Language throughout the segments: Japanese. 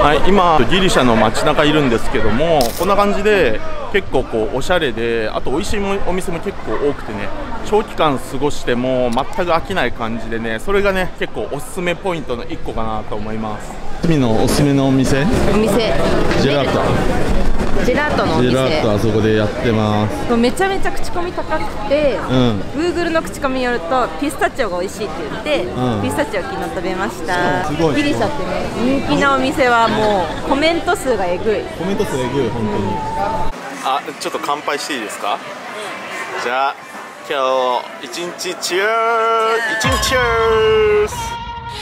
はい、今ギリシャの街中いるんですけども、こんな感じで結構こうおしゃれで、あと美味しいお店も結構多くてね、長期間過ごしても全く飽きない感じでね、それがね結構おすすめポイントの1個かなと思います。君のおすすめのお店？ジェラート。 ジェラートのお店。 ジェラートあそこでやってます。 めちゃめちゃ口コミ高くて、Google の口コミによるとピスタチオが美味しいって言って、ピスタチオ昨日食べました。ギリシャってね、人気なお店はもうコメント数がえぐい。 コメント数えぐい、本当に。あ、ちょっと乾杯していいですか？じゃあ今日一日チュー一日チュース。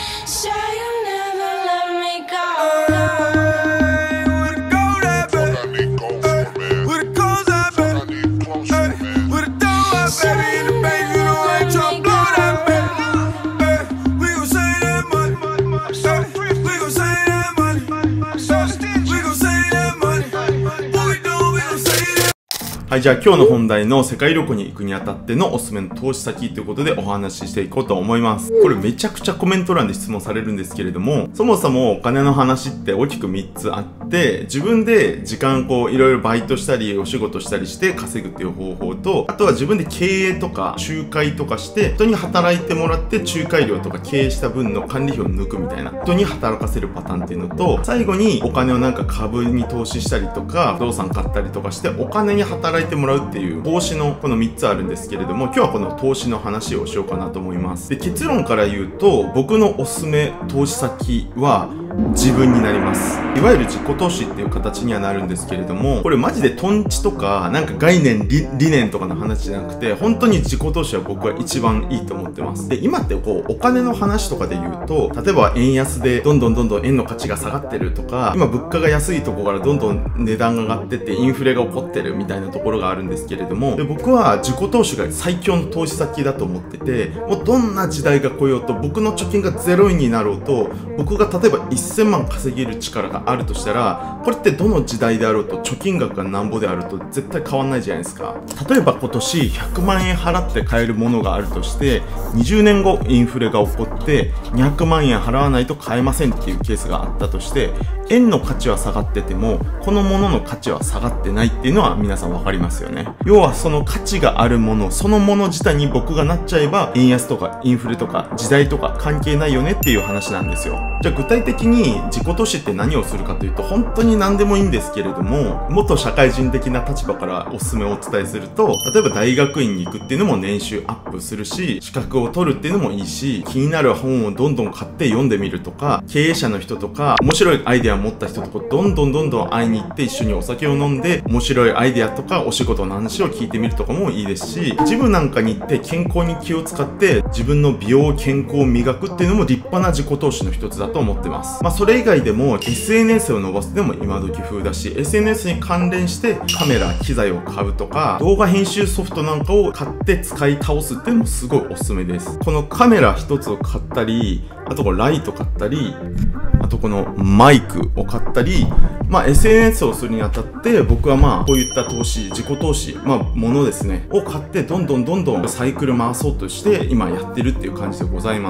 はい、じゃあ今日の本題の世界旅行に行くにあたってのおすすめの投資先ということでお話ししていこうと思います。これめちゃくちゃコメント欄で質問されるんですけれども、そもそもお金の話って大きく3つあって、自分で時間こういろいろバイトしたりお仕事したりして稼ぐっていう方法と、あとは自分で経営とか仲介とかして人に働いてもらって仲介料とか経営した分の管理費を抜くみたいな、人に働かせるパターンっていうのと、最後にお金をなんか株に投資したりとか不動産買ったりとかしてお金に働いてもらうっていう投資のこの3つあるんですけれども、今日はこの投資の話をしようかなと思います。で、結論から言うと、僕のおすすめ投資先は自分になります。いわゆる自己投資っていう形にはなるんですけれども、これマジでトンチとかなんか概念理念とかの話じゃなくて、本当に自己投資は僕は一番いいと思ってます。で、今ってこうお金の話とかで言うと、例えば円安でどんどん円の価値が下がってるとか、今物価が安いところからどんどん値段が上がってってインフレが起こってるみたいなところがあるんですけれども、で、僕は自己投資が最強の投資先だと思ってて、もうどんな時代が来ようと、僕の貯金が0円になろうと、僕が例えば1000万稼げる力があるとしたら、これってどの時代であろうと貯金額がなんぼであると絶対変わんないじゃないですか。例えば今年100万円払って買えるものがあるとして、20年後インフレが起こって200万円払わないと買えませんっていうケースがあったとして、円の価値は下がっててもこのものの価値は下がってないっていうのは皆さん分かりますよね。要はその価値があるものそのもの自体に僕がなっちゃえば、円安とかインフレとか時代とか関係ないよねっていう話なんですよ。じゃあ具体的に自己投資って何をするかというと、本当に何でもいいんですけれども、元社会人的な立場からおすすめをお伝えすると、例えば大学院に行くっていうのも年収アップするし、資格を取るっていうのもいいし、気になる本をどんどん買って読んでみるとか、経営者の人とか面白いアイデアを持った人とかどんどん会いに行って一緒にお酒を飲んで面白いアイデアとかお仕事の話を聞いてみるとかもいいですし、ジムなんかに行って健康に気を使って自分の美容健康を磨くっていうのも立派な自己投資の一つだと思ってます。それ以外でも SNS を伸ばすでも今時風だし、 SNS に関連してカメラ機材を買うとか、動画編集ソフトなんかを買って使い倒すっていうのもすごいおすすめです。このカメラ一つを買ったり、あとこのライト買ったり、あとこのマイクを買ったり、SNS をするにあたって僕はこういった投資、自己投資、ものですねを買ってどんどんサイクル回そうとして今やってるっていう感じでございます。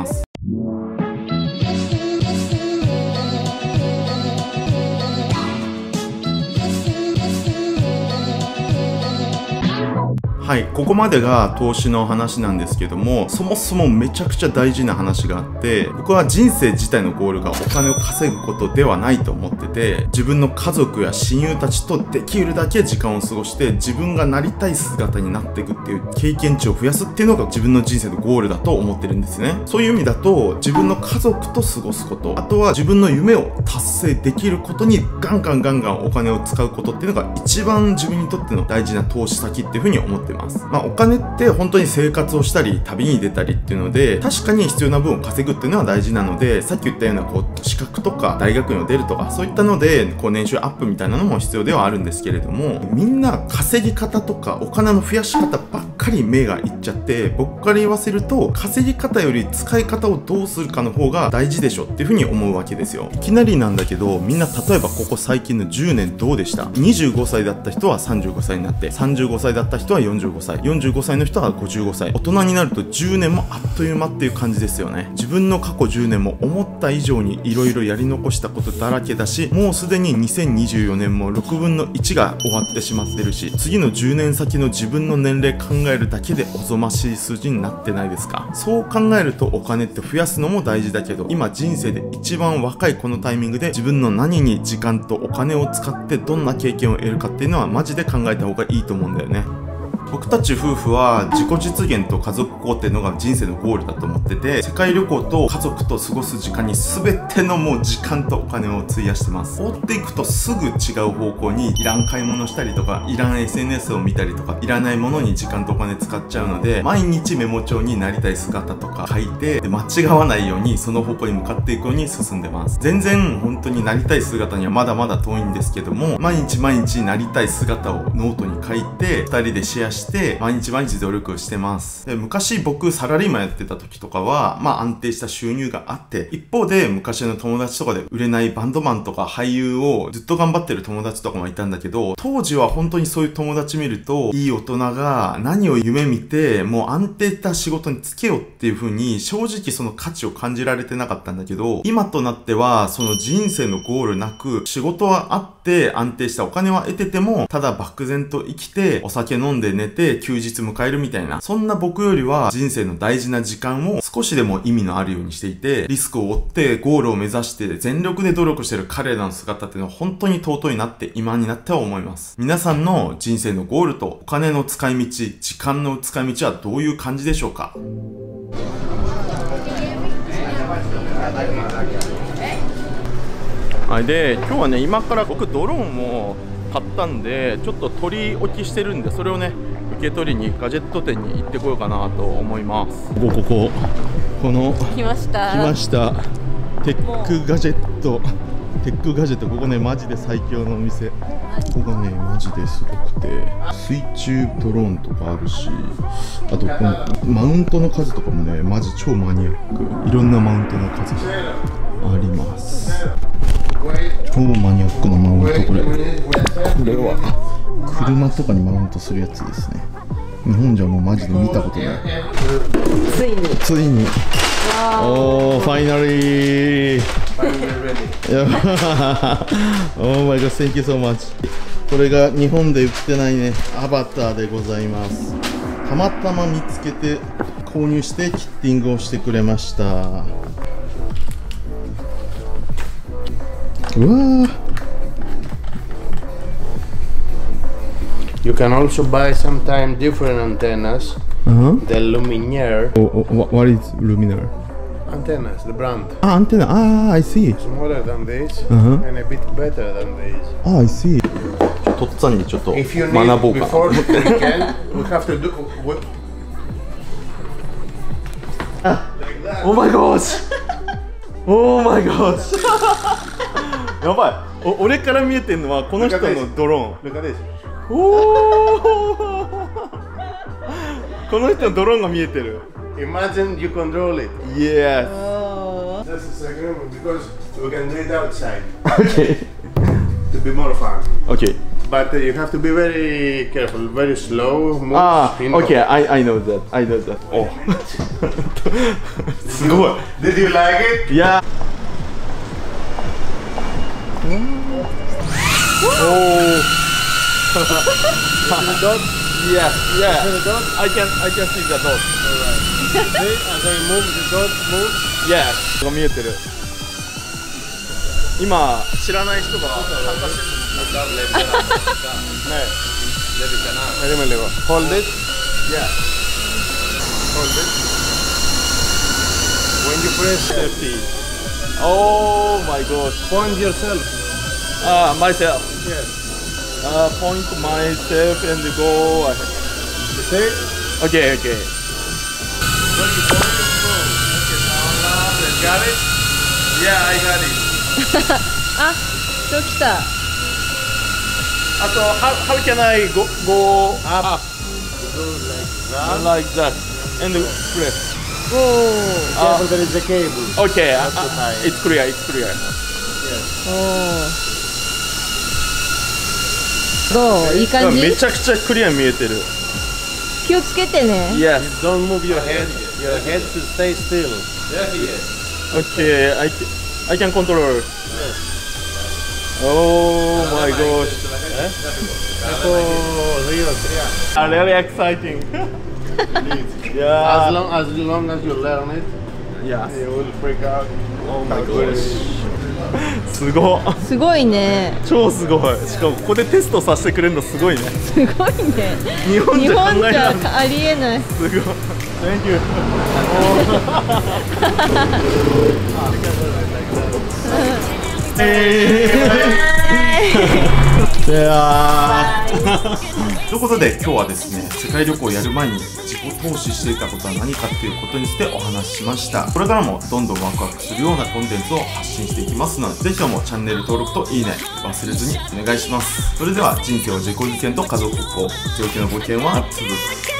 はい、ここまでが投資の話なんですけども、そもそもめちゃくちゃ大事な話があって、僕は人生自体のゴールがお金を稼ぐことではないと思ってて、自分の家族や親友たちとできるだけ時間を過ごして自分がなりたい姿になっていくっていう経験値を増やすっていうのが自分の人生のゴールだと思ってるんですね。そういう意味だと、自分の家族と過ごすこと、あとは自分の夢を達成できることにガンガンお金を使うことっていうのが一番自分にとっての大事な投資先っていうふうに思ってます。お金って本当に生活をしたり旅に出たりっていうので確かに必要な分を稼ぐっていうのは大事なので、さっき言ったような資格とか大学院を出るとかそういったので年収アップみたいなのも必要ではあるんですけれども、みんな稼ぎ方とかお金の増やし方ばっかかり目がいっちゃって、僕から言わせると稼ぎ方より使い方をどうするかの方が大事でしょっていうふうに思うわけですよ。いきなりなんだけど、みんな例えばここ最近の10年どうでした？ 25 歳だった人は35歳になって、35歳だった人は45歳、45歳の人は55歳。大人になると10年もあっという間っていう感じですよね。自分の過去10年も思った以上に色々やり残したことだらけだし、もうすでに2024年も6分の1が終わってしまってるし、次の10年先の自分の年齢考えるだけでおぞましい数字になってないですか？そう考えるとお金って増やすのも大事だけど、今人生で一番若いこのタイミングで自分の何に時間とお金を使ってどんな経験を得るかっていうのはマジで考えた方がいいと思うんだよね。僕たち夫婦は自己実現と家族構っていうのが人生のゴールだと思ってて、世界旅行と家族と過ごす時間に全てのもう時間とお金を費やしてます。追っていくとすぐ違う方向にいらん買い物したりとか、いらん SNS を見たりとか、いらないものに時間とお金使っちゃうので、毎日メモ帳になりたい姿とか書いて、で間違わないようにその方向に向かっていくように進んでます。全然本当になりたい姿にはまだまだ遠いんですけども、毎日毎日なりたい姿をノートに書いて2人でシェアして毎日毎日努力をしてます。で昔僕サラリーマンやってた時とかは安定した収入があって、一方で昔の友達とかで売れないバンドマンとか俳優をずっと頑張ってる友達とかもいたんだけど、当時は本当にそういう友達見ると、いい大人が何を夢見てもう安定した仕事に就けよっていう風に正直その価値を感じられてなかったんだけど、今となってはその人生のゴールなく仕事はあって安定したお金は得てても、ただ漠然と生きてお酒飲んで寝て休日迎えるみたいな、そんな僕よりは人生の大事な時間を少しでも意味のあるようにしていて、リスクを負ってゴールを目指して全力で努力してる彼らの姿っていうのは本当に尊いなって今になっては思います。皆さんの人生のゴールとお金の使い道、時間の使い道はどういう感じでしょうか？はい、で今日はね、今から僕ドローンを買ったんで、ちょっと取り置きしてるんで、それをね受け取りにガジェット店に行ってこようかなと思います。この来ましたテックガジェット、ここねマジで最強のお店。ここがねマジですごくて、水中ドローンとかあるし、あとこのマウントの数とかもねマジ超マニアック、いろんなマウントの数があります。超マニアックなマウント、これは車とかにマウントするやつですね。日本じゃもうマジで見たことない。ついにおー、ファイナリーOh my god, thank you so much。 これが日本で売ってないねアバターでございます。たまたま見つけて購入してキッティングをしてくれました。うわー。 You can also buy sometimes different antennas. The Luminaire. What is Luminaire? Antennas, the brand. Antenna. I see. Smaller than this and a bit better than this. I see. とっつぁんにちょっと If you 学ぼう need かな。 before the weekend, we have to do. Oh my gosh! Oh my gosh! やばい。俺から見えてるのはこの人のドローン。 Look at this. この人のドローンが見えてる。 Imagine you control it. Yes. Just a second, because we can do it outside Okay. to be more fun. Okay. But you have to be very careful, very slow. Move, Okay. I know that. I know that. Oh. すごい。 Did you like it? Yeah. Oh. Yeah. I can see the dot. See, as I move, the dot moves. Yeah. が見えてる。今知らない人が参加してる。 Hold it. Yeah. Hold it. When you press Safety. Oh my gosh. point yourself. Myself. Yes. Point myself and go ahead. You see? Okay. When you point it, boom. Okay, got it? Yeah, I got it. あ、人来た。 あと、how can I go up? Like that. And press. Careful, there is a cable. Okay, it's clear, it's clear. どう？いい感じ？ めちゃくちゃクリア見えてる。 気をつけてね。 Yes. Don't move your head. Your head should stay still. Okay, I can control. Oh my gosh. Really exciting. Yeah. As long as you learn it, Yes. you will freak out. Oh my gosh. すごい。 すごいね。 超すごい。しかもここでテストさせてくれるのすごいね。 すごいね。 日本じゃ考えられない。 ありえない。 すごい。Thank you. いやーということで今日はですね、世界旅行をやる前に自己投資していたことは何かっていうことについてお話ししました。これからもどんどんワクワクするようなコンテンツを発信していきますので、ぜひともチャンネル登録といいね忘れずにお願いします。それでは人生を自己実現と家族を強気のご意見は続く。